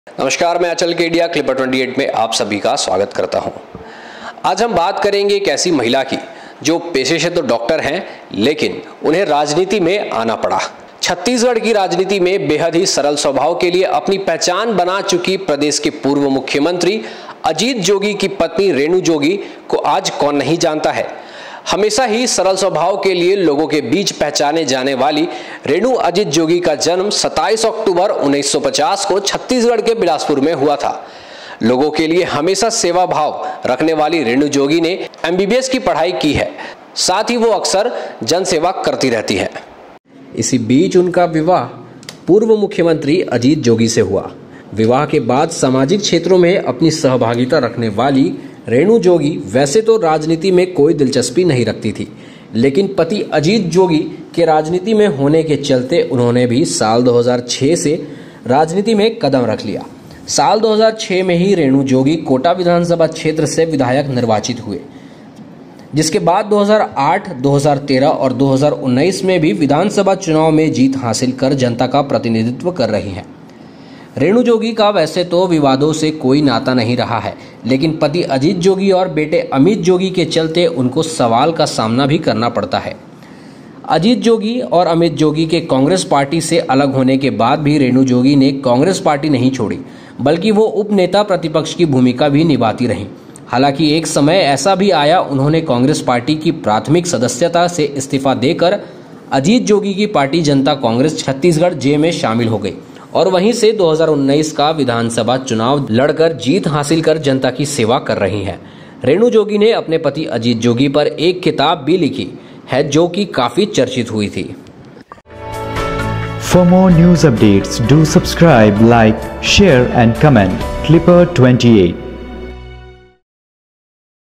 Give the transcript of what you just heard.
नमस्कार, मैं अचल केडिया क्लिपर 28 में आप सभी का स्वागत करता हूं। आज हम बात करेंगे एक ऐसी महिला की जो पेशे से तो डॉक्टर हैं, लेकिन उन्हें राजनीति में आना पड़ा। छत्तीसगढ़ की राजनीति में बेहद ही सरल स्वभाव के लिए अपनी पहचान बना चुकी प्रदेश के पूर्व मुख्यमंत्री अजीत जोगी की पत्नी रेणु जोगी को आज कौन नहीं जानता है। हमेशा ही सरल स्वभाव के लिए लोगों के बीच पहचाने जाने वाली रेणु अजीत जोगी का जन्म 27 अक्टूबर 1950 को छत्तीसगढ़ के बिलासपुर में हुआ था। लोगों के लिए हमेशा सेवा भाव रखने वाली रेणु जोगी ने MBBS की पढ़ाई की है, साथ ही वो अक्सर जनसेवा करती रहती है। इसी बीच उनका विवाह पूर्व मुख्यमंत्री अजीत जोगी से हुआ। विवाह के बाद सामाजिक क्षेत्रों में अपनी सहभागिता रखने वाली रेणु जोगी वैसे तो राजनीति में कोई दिलचस्पी नहीं रखती थी, लेकिन पति अजीत जोगी के राजनीति में होने के चलते उन्होंने भी साल 2006 से राजनीति में कदम रख लिया। साल 2006 में ही रेणु जोगी कोटा विधानसभा क्षेत्र से विधायक निर्वाचित हुए, जिसके बाद 2008, 2013 और 2019 में भी विधानसभा चुनाव में जीत हासिल कर जनता का प्रतिनिधित्व कर रही हैं। रेणु जोगी का वैसे तो विवादों से कोई नाता नहीं रहा है, लेकिन पति अजीत जोगी और बेटे अमित जोगी के चलते उनको सवाल का सामना भी करना पड़ता है। अजीत जोगी और अमित जोगी के कांग्रेस पार्टी से अलग होने के बाद भी रेणु जोगी ने कांग्रेस पार्टी नहीं छोड़ी, बल्कि वो उपनेता प्रतिपक्ष की भूमिका भी निभाती रहीं। हालांकि एक समय ऐसा भी आया उन्होंने कांग्रेस पार्टी की प्राथमिक सदस्यता से इस्तीफा देकर अजीत जोगी की पार्टी जनता कांग्रेस छत्तीसगढ़ जे में शामिल हो गई और वहीं से 2019 का विधानसभा चुनाव लड़कर जीत हासिल कर जनता की सेवा कर रही हैं। रेणु जोगी ने अपने पति अजीत जोगी पर एक किताब भी लिखी है जो कि काफी चर्चित हुई थी। For more news updates, do subscribe, like, share and comment. Clipper 28